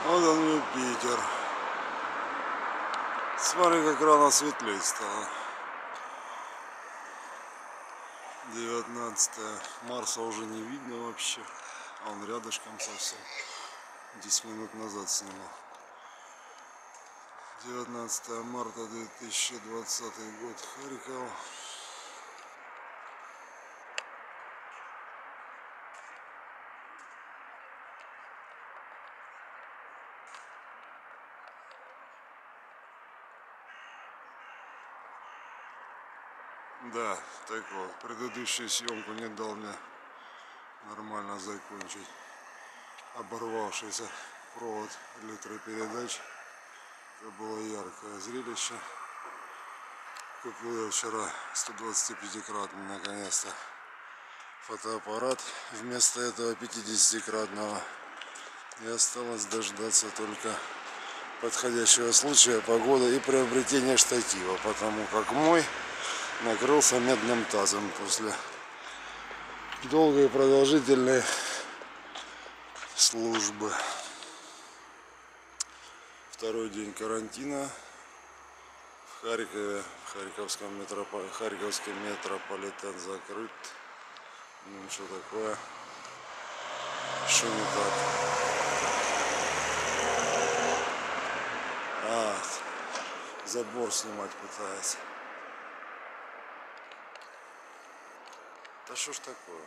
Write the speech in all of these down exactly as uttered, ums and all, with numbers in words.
Вот он, Юпитер. Смотри, как рано светлее стало. девятнадцатое. Марса уже не видно вообще. А он рядышком совсем. десять минут назад снимал. девятнадцатое марта две тысячи двадцатый год. Харьков. Да, так вот, предыдущую съемку не дал мне нормально закончить. Оборвавшийся провод электропередач. Это было яркое зрелище. Купил я вчера сто двадцатипятикратный наконец-то фотоаппарат вместо этого пятидесятикратного. И осталось дождаться только подходящего случая, погоды и приобретения штатива, потому как мой накрылся медным тазом после долгой и продолжительной службы. Второй день карантина в Харькове, в Харьковском метрополь... Харьковский метрополитен закрыт. Ну что такое? Что не так? А, забор снимать пытается. Да что ж такое?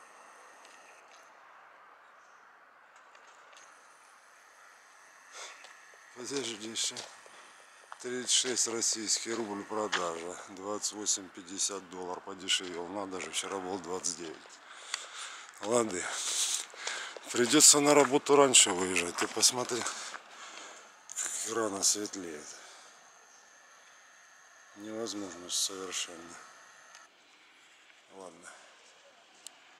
Подожди, тридцать шесть российский рубль продажа, двадцать восемь пятьдесят доллар подешевел, надо же, вчера был двадцать девять. Ладно, придется на работу раньше выезжать, ты посмотри, как рано светлеет. Невозможно совершенно. Ладно.